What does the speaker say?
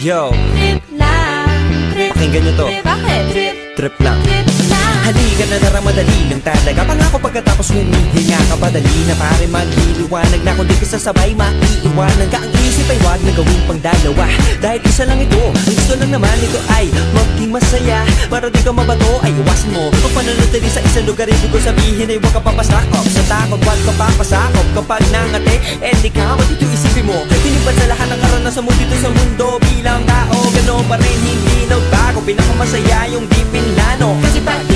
Yo, Trip lang, trip. pakinggan nyo to. Bakit? Trip, Trip lang. trip lang. Halika na naramadali ng talaga. Pangako pagkatapos humihinga ka pa. Dali na pare maghiliwanag na. Kung di ka sasabay maiiwanan ka. Ang isip ay wag na gawin pang dalawa. Dahil isa lang ito. Ang gusto lang naman ito ay maging masaya. Para di ka mabato ay iwasan mo. Kung pananatili sa isang lugar, ibig ko sabihin ay huwag ka papasakop. Sa takot wag ka papasakop. Kapag nangate, di ka matito isipin mo. Tinipan sa lahat ng karanasan mo dito sa mundo. Bilang tao, gano'n pa rin hindi nagbago. Pinakamasaya yung di pinlano. Kasi pag